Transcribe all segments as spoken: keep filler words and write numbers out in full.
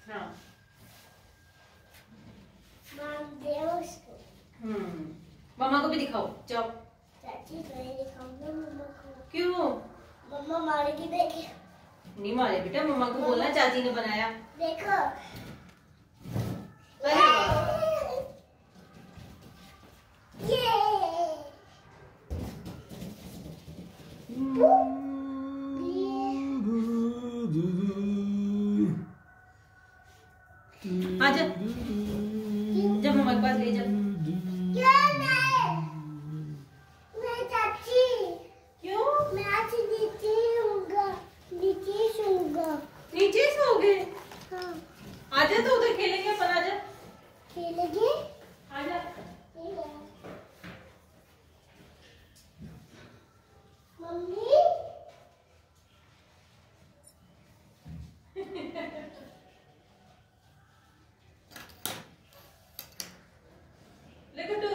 हाँ दे उसको। हम्म मम्मा को भी दिखाओ जाओ। चाची को नहीं दिखाऊंगा मम्मा को। क्यों? मम्मा मारेगी देखे। नहीं मारे बेटा, मम्मा को बोलना चाची ने बनाया। देखो अरे वाह। ये आजा जब मम्मा के पास ले जा। क्यों नहीं? मैं चाची। क्यों? मैं आज नीचे होऊंगा, नीचे सोऊंगा। नीचे सोओगे? हाँ। आजा तो उधर खेलेंगे अपन, आजा। खेलेंगे? आजा। मम्मी ले गुड्डू।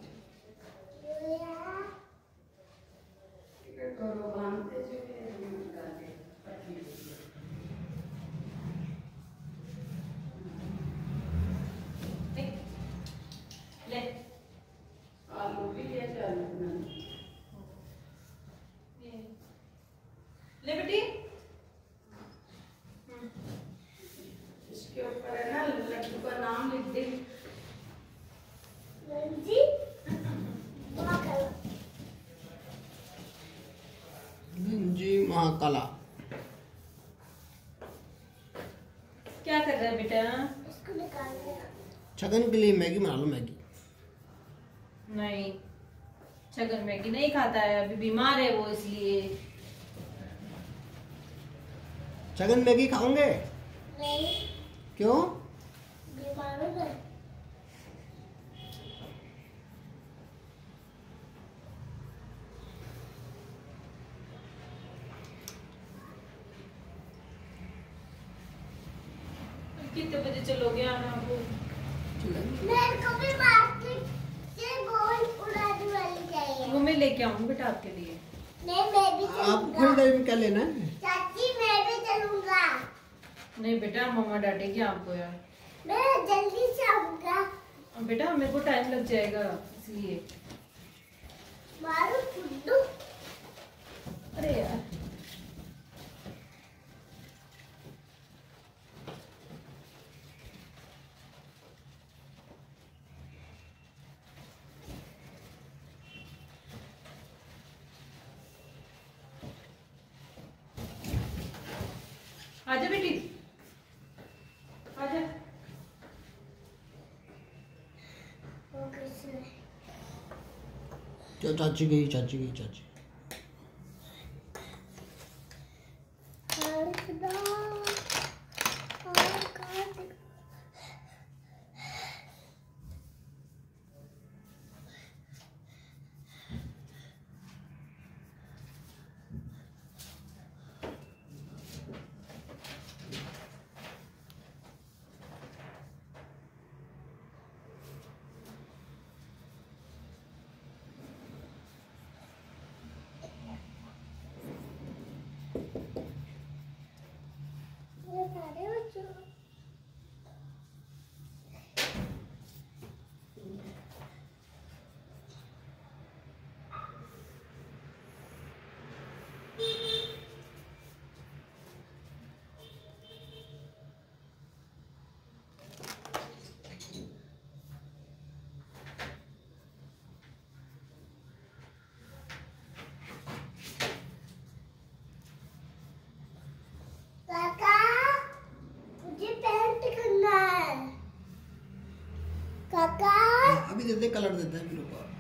ले आलू भी ले जाना। ले बेटी। इसके ऊपर है ना लड्डू का नाम लिख दे। जी जी महाकला। क्या कर रहा है बेटा? इसको निकाल दे। छगन के लिए मैगी बना लो। मैगी नहीं, छगन मैगी नहीं खाता है, अभी बीमार है वो, इसलिए। छगन मैगी खाओगे? नहीं क्यों? बीमार हो गए। कितने बजे चलोगे आना आपको? मेरे को भी मार्केट से बॉल उड़ाने वाली चाहिए। वो मैं लेके आऊंगी बेटा आपके लिए। नहीं मैं भी आप चलूंगा। खरीदारी में क्या लेना है? चाची मैं भी चलूंगा। नहीं बेटा, मम्मा डांटेगी आपको यार। मैं जल्दी से आऊंगा। बेटा मेरे को टाइम लग जाएगा, इसलिए। मारू फुड्डू। अरे यार आजा बेटी, आजा। वो किसने? जो चाची गई, चाची गई, चाची। और खुदा, और काट। ये सारे बच्चों काका मुझे पेंट करना है। काका अभी देते, कलर देते हैं फिर ऊपर।